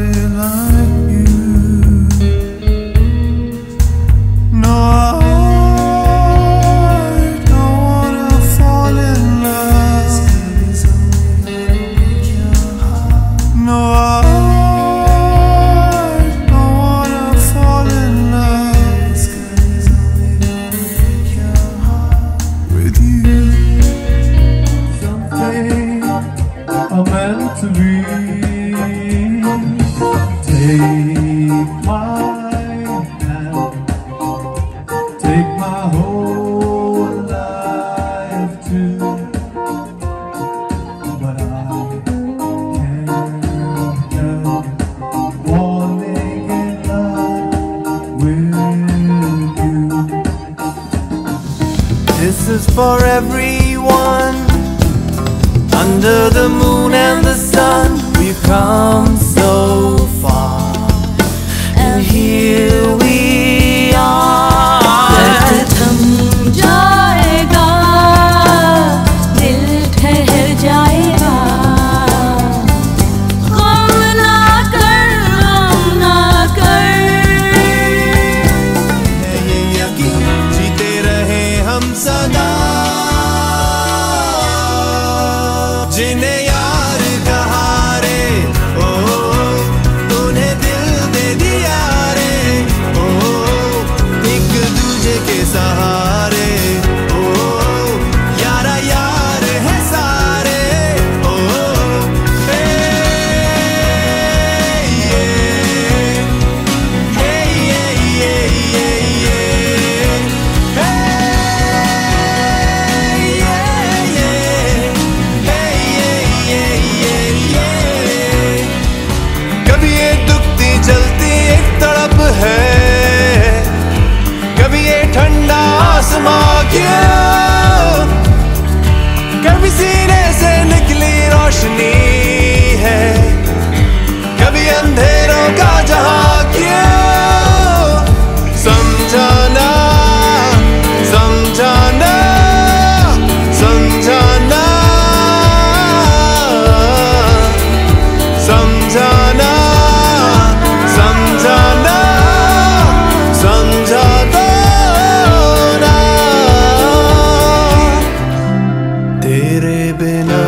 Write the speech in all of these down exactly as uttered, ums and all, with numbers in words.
To be. Take my hand, take my whole life too, but I can't help falling in love with you. This is for everyone. Under the moon and the sun, we've come so far, and here we are. थम जाएगा, दिल ठहर जाएगा, गम ना कर, गम ना कर। ये यकीन जीते रहे हम सदा, जिन्हें यार कहा रे, ओ तूने दिल दे दिया रे, ओ एक दूजे के सहारे, ओ यारा यार है सारे, ओ ए, ये, ये, ये, ये, ये, ये, ए, कभी ये दुखती जलती एक तड़प है, कभी ये ठंडा आसमां क्यों, कभी सीने से निकली रोशनी है, कभी अंधेरों का जहां क्यों, समझाना समझाना समझाना समझाना समझाना समझा दो ना। तेरे बिना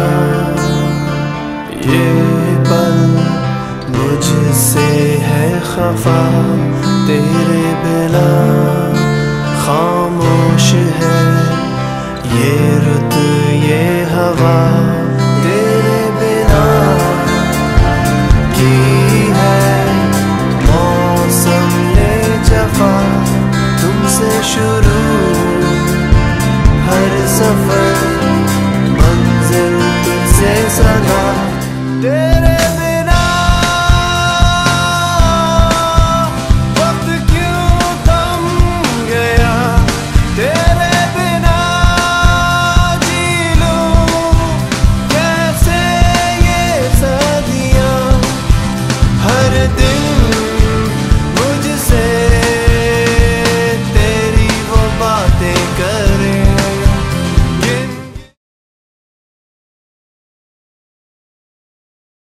ये पल मुझसे है खफा, तेरे बिना खामोश है ये रुत ये हवा, तेरे बिना की है मौसम ने जफा, तुमसे शुरू हर सफर, मंजिल तुझसे सदा।